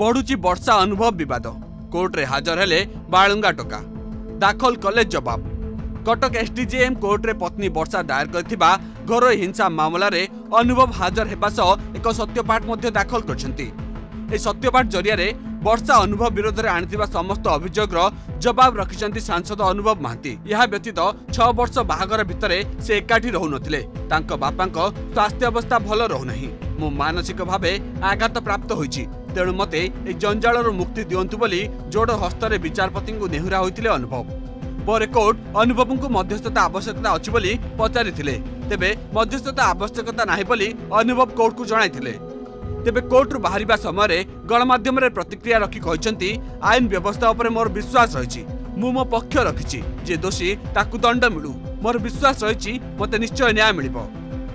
बढ़ुची वर्षा अनुभव विवाद कोर्ट रे हाजर हेले बालुंगा टोका दाखल कले जवाब। कटक एसडीजेएम कोर्ट रे पत्नी वर्षा दायर करथिबा घरोई हिंसा मामला रे अनुभव हाजर हेबा सह एक सत्यपाठ मध्य दाखल करछंती। ए सत्यपाठ जरिया रे वर्षा अनुभव विरोध रे आनिथिबा समस्त अभियोग जवाब रखिछंती सांसद अनुभव महांती। यह व्यतीत 6 वर्ष बाहागर भितरे से एकाठी रहु नथिले। तांको बापांको स्वास्थ्य अवस्था भल रहु नहीं। मु मानसिक भावे आघात प्राप्त होईछि, तेणु मते ए जंजालर मुक्ति दियंतु बोली जोड़ हस्तरे विचारपति को नेहुरा होइतिले अनुभव। पर कोर्ट अनुभव को मध्यस्थता आवश्यकता अछि बोली पचारिथिले। तेबे मध्यस्थता आवश्यकता नाही बोली अनुभव कोर्ट को जणाइथिले। तेबे कोर्ट रु बाहरिबा समय गणमाध्यम रे प्रतिक्रिया रखी कहचंती आईन व्यवस्था उपरे मोर विश्वास रहिछि। मु मो पक्ष रखिछि जे दोषी ताकु दंड मिलु। मोर विश्वास रहिछि मते निश्चय न्याय मिलिबो।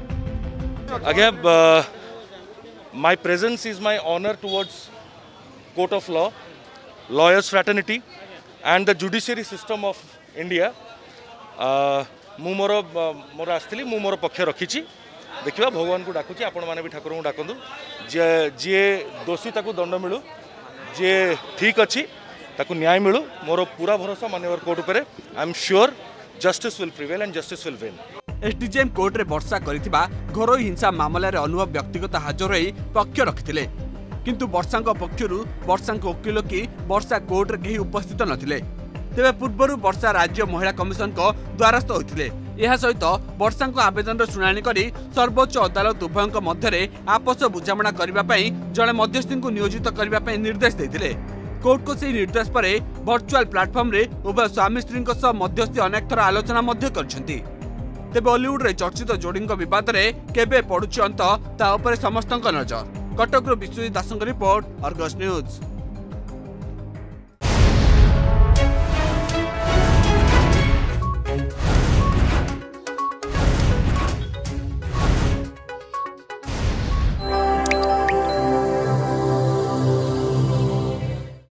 Again, my presence is my honor towards court of law, lawyers fraternity and the judiciary system of India. मु मोर आसली मु मोर पक्ष रखिछि। देखिबा भगवान को डाकुछि, आपण माने भी ठाकुर को डाकंदु जे दोषी ताकु दंड मिलु, जे ठीक अछि ताकु न्याय मिलु। मोर पूरा भरोसा माननीय कोर्ट उपरे। I am sure justice will prevail and justice will win. SDJM court रे वर्षा करिथिबा घरोई हिंसा मामला रे अनुभव व्यक्तिगत हाजर होई पक्ष रखिथिले, किंतु वर्षांक पक्षरु वर्षांक वकील की वर्षा कोर्ट रे केही उपस्थित नथिले। तेबे पूर्वरु वर्षा राज्य महिला कमिशन को द्वारस्थ होइथिले। यह सहित वर्षांक आवेदन शुणाणी करी सर्वोच्च अदालत उभयंक मध्यरे आपस बुझामणा करबा पई जणे मध्यस्थी को नियोजित करबा पई निर्देश देथिले। कोर्ट को से निर्देश पर वर्चुअल प्लेटफॉर्म रे उभय स्वामी स्त्री सह मध्यस्थी अनेक थर आलोचना मध्य करछंती। तेबे बॉलीवुड रे चर्चित जोड़ी विवाद रे केबे पड़ुछि अंत ता उपरे समस्तक नजर। कटक रो विश्वजीत दासଙ୍କ रिपोर्ट, अर्गस न्यूज।